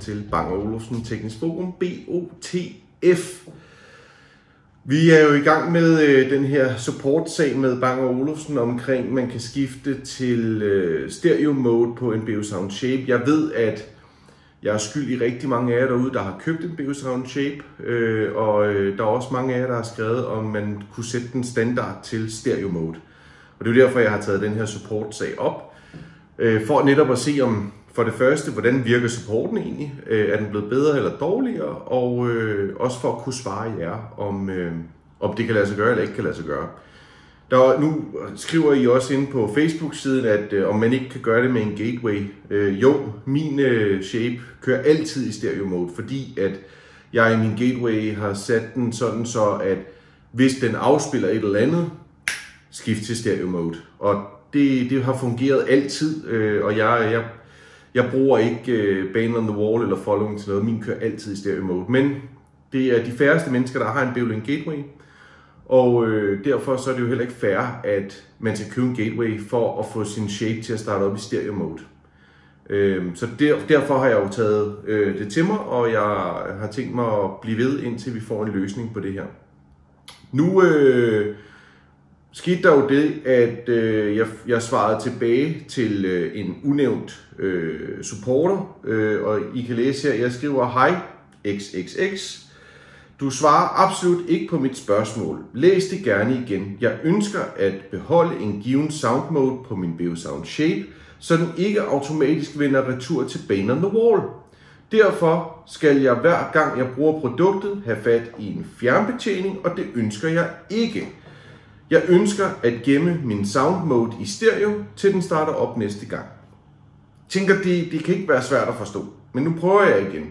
til Bang & Olufsen Teknisk Forum, BOTF. Vi er jo i gang med den her support-sag med Bang & Olufsen omkring, man kan skifte til stereo mode på en Beosound Shape. Jeg ved, at jeg er skyld i rigtig mange af jer derude, der har købt en Beosound Shape, og der er også mange af jer, der har skrevet, om man kunne sætte den standard til stereo mode. Og det er derfor, jeg har taget den her support-sag op, for netop at se om, for det første, hvordan virker supporten egentlig? Er den blevet bedre eller dårligere? Og også for at kunne svare jer, om det kan lade sig gøre eller ikke kan lade sig gøre. Nu skriver I også inde på Facebook-siden, at om man ikke kan gøre det med en gateway. Jo, min Shape kører altid i stereo mode, fordi at jeg i min gateway har sat den sådan så, at hvis den afspiller et eller andet, skift til stereo mode. Og det har fungeret altid, og jeg bruger ikke Bane on the Wall eller Following til noget. Min kører altid i stereo mode. Men det er de færreste mennesker, der har en Beolink Gateway. Og derfor så er det jo heller ikke fair, at man skal købe en gateway for at få sin Shape til at starte op i stereo mode. Så derfor har jeg jo taget det til mig, og jeg har tænkt mig at blive ved, indtil vi får en løsning på det her. Nu skete der jo det, at jeg svarede tilbage til en unævnt supporter, og I kan læse her, jeg skriver: Hej XXX. Du svarer absolut ikke på mit spørgsmål. Læs det gerne igen. Jeg ønsker at beholde en given sound mode på min Beosound Shape, så den ikke automatisk vender retur til Bane on the Wall. Derfor skal jeg hver gang jeg bruger produktet have fat i en fjernbetjening, og det ønsker jeg ikke. Jeg ønsker at gemme min sound mode i stereo, til den starter op næste gang. Tænker, det kan ikke være svært at forstå, men nu prøver jeg igen.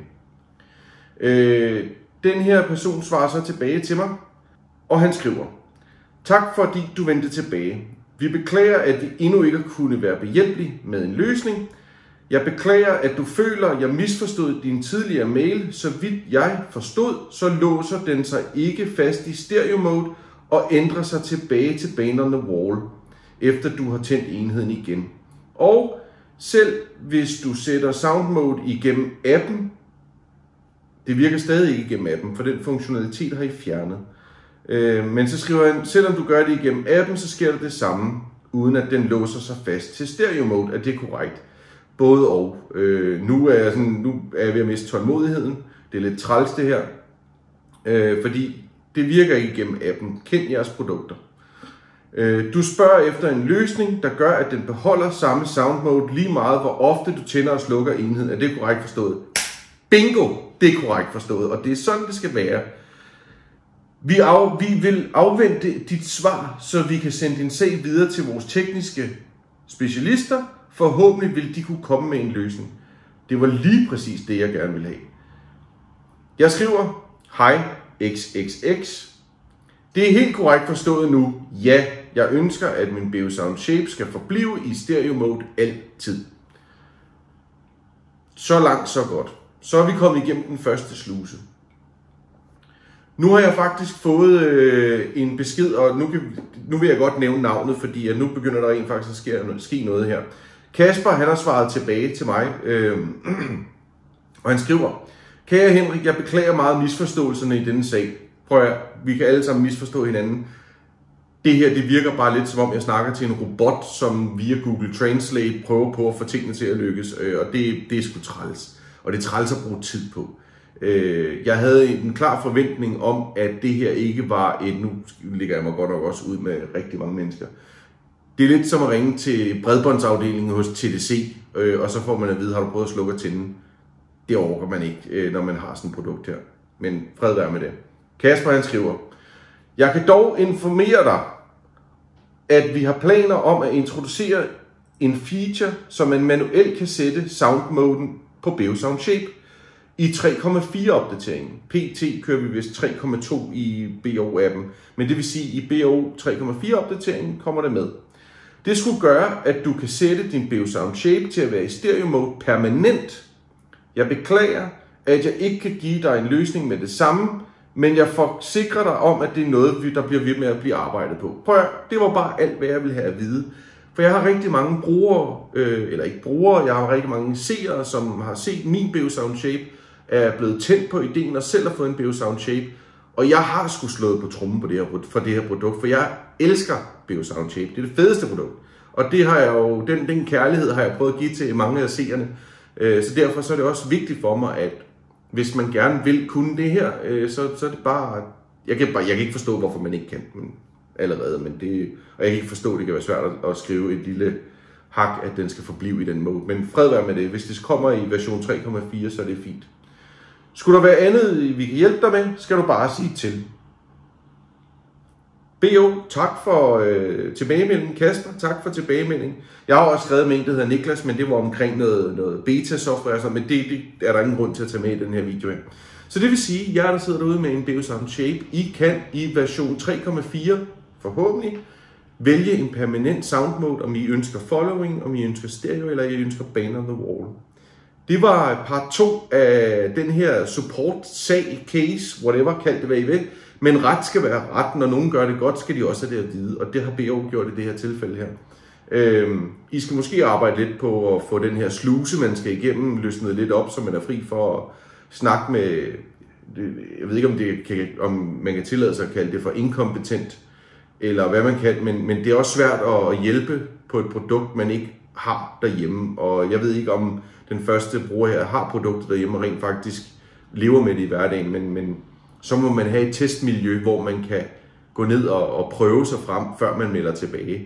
Den her person svarer så tilbage til mig, og han skriver: Tak fordi du vendte tilbage. Vi beklager, at vi endnu ikke kunne være behjælpelige med en løsning. Jeg beklager, at du føler, at jeg misforstod din tidligere mail. Så vidt jeg forstod, så låser den sig ikke fast i stereo mode og ændrer sig tilbage til Bane on the Wall, efter du har tændt enheden igen. Og selv hvis du sætter sound mode igennem appen, det virker stadig ikke igennem appen, for den funktionalitet har I fjernet. Men så skriver han: selvom du gør det igennem appen, så sker der det samme, uden at den låser sig fast til stereo mode. Er det korrekt? Både og. Nu er jeg ved at miste tålmodigheden. Det er lidt træls det her, fordi det virker ikke igennem appen. Kend jeres produkter. Du spørger efter en løsning, der gør, at den beholder samme sound mode lige meget, hvor ofte du tænder og slukker enheden. Er det korrekt forstået? Bingo! Det er korrekt forstået, og det er sådan, det skal være. Vi vil afvente dit svar, så vi kan sende din sag videre til vores tekniske specialister. Forhåbentlig vil de kunne komme med en løsning. Det var lige præcis det, jeg gerne ville have. Jeg skriver: Hej XXX. Det er helt korrekt forstået nu. Ja, jeg ønsker, at min Beosound Shape skal forblive i stereo mode altid. Så langt, så godt. Så er vi kommet igennem den første sluse. Nu har jeg faktisk fået en besked, og nu vil jeg godt nævne navnet, fordi at nu begynder der rent faktisk at ske noget her. Kasper, han har svaret tilbage til mig, og han skriver: Kære Henrik, jeg beklager meget misforståelserne i denne sag. Prøv at, vi kan alle sammen misforstå hinanden. Det her, det virker bare lidt som om jeg snakker til en robot, som via Google Translate prøver på at få tingene til at lykkes, og det er sgu træls. Og det er træls at bruge tid på. Jeg havde en klar forventning om, at det her ikke var et... Nu ligger jeg mig godt nok også ud med rigtig mange mennesker. Det er lidt som at ringe til bredbåndsafdelingen hos TDC, og så får man at vide: har du prøvet at slukke tænden? Det overgår man ikke, når man har sådan et produkt her. Men fred være med det. Kasper, han skriver: Jeg kan dog informere dig, at vi har planer om at introducere en feature, så man manuelt kan sætte soundmoden på Beosound Shape i 3.4 opdateringen. PT kører vi vist 3.2 i BO-appen, men det vil sige, at i BO 3.4 opdateringen kommer det med. Det skulle gøre, at du kan sætte din Beosound Shape til at være i stereo mode permanent. Jeg beklager, at jeg ikke kan give dig en løsning med det samme, men jeg forsikrer dig om, at det er noget, der bliver ved med at blive arbejdet på. Prøv at, det var bare alt, hvad jeg ville have at vide. For jeg har rigtig mange brugere, eller ikke brugere, jeg har rigtig mange seere, som har set min Beosound Shape, er blevet tændt på ideen og selv har fået en Beosound Shape. Og jeg har sgu slået på trommen for det her produkt, for jeg elsker Beosound Shape. Det er det fedeste produkt. Og det har jeg jo, den kærlighed har jeg prøvet at give til mange af seerne. Så derfor så er det også vigtigt for mig, at hvis man gerne vil kunne det her, så er det bare... Jeg kan ikke forstå, hvorfor man ikke kan den allerede, og jeg kan ikke forstå, at det kan være svært at skrive et lille hak, at den skal forblive i den mode. Men fred være med det. Hvis det kommer i version 3.4, så er det fint. Skulle der være andet, vi kan hjælpe dig med, skal du bare sige til. BO, tak for tilbagemelding. Kasper, tak for tilbagemelding. Jeg har også skrevet med en, der hedder Niklas, men det var omkring noget beta-software, men det er der ingen grund til at tage med i den her video. Så det vil sige, jer der sidder derude med en Beosound Shape, I kan i version 3.4 forhåbentlig vælge en permanent sound mode, om I ønsker following, om I ønsker stereo, eller I ønsker band on the wall. Det var part 2 af den her support-sag, case, whatever, kald det hvad I vil. Men ret skal være ret. Når nogen gør det godt, skal de også have det at vide. Og det har BO gjort i det her tilfælde her. I skal måske arbejde lidt på at få den her sluse, man skal igennem, løsnet lidt op, så man er fri for at snakke med... Jeg ved ikke, om man kan tillade sig at kalde det for inkompetent, eller hvad man kan. Men det er også svært at hjælpe på et produkt, man ikke har derhjemme. Og jeg ved ikke, om den første bruger her har produkter derhjemme og rent faktisk lever med det i hverdagen, men så må man have et testmiljø, hvor man kan gå ned og prøve sig frem, før man melder tilbage.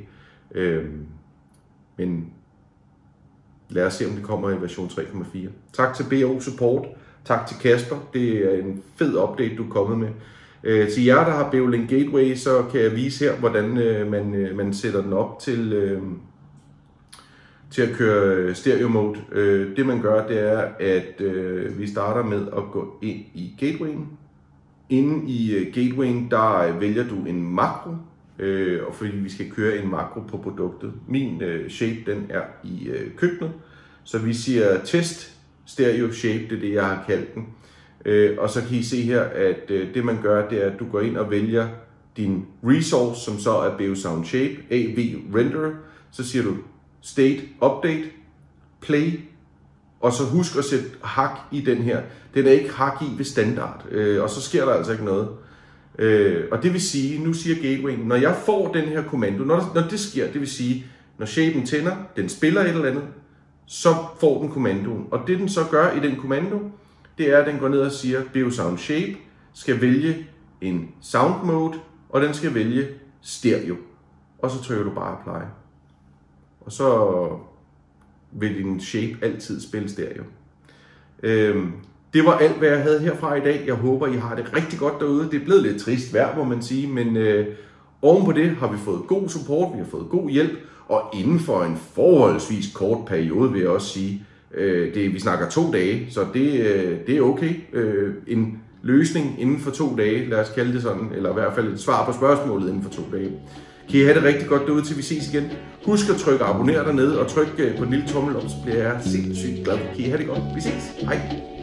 Men lad os se, om det kommer i version 3.4. Tak til BO Support. Tak til Kasper. Det er en fed update, du er kommet med. Til jer, der har Beolink Gateway, så kan jeg vise her, hvordan man sætter den op til at køre stereo mode. Det man gør, det er, at vi starter med at gå ind i gatewayen. Inde i gatewayen, der vælger du en makro, og fordi vi skal køre en makro på produktet. Min shape, den er i køkkenet, så vi siger test stereo shape, det er det, jeg har kaldt den. Og så kan I se her, at det man gør, det er, at du går ind og vælger din resource, som så er Beosound Shape, AV Renderer. Så siger du state, update, play, og så husk at sætte hak i den her. Den er ikke hak i ved standard, og så sker der altså ikke noget. Og det vil sige, nu siger gatewayen, når jeg får den her kommando, når det sker, det vil sige, når shapen tænder, den spiller et eller andet, så får den kommandoen. Og det den så gør i den kommando, det er, at den går ned og siger, Beosound Shape skal vælge en sound mode, og den skal vælge stereo. Og så trykker du bare apply. Og så vil din shape altid spille stereo. Det var alt, hvad jeg havde herfra i dag. Jeg håber, I har det rigtig godt derude. Det er blevet lidt trist vejr, må man sige, men oven på det har vi fået god support, vi har fået god hjælp, og inden for en forholdsvis kort periode, vil jeg også sige, vi snakker 2 dage, så det er okay. En løsning inden for 2 dage, lad os kalde det sådan, eller i hvert fald et svar på spørgsmålet inden for 2 dage. Kan I have det rigtig godt derude, til vi ses igen. Husk at trykke abonner dernede, og tryk på den lille tommel op, så bliver jeg sindssygt glad. Kan I have det godt. Vi ses. Hej.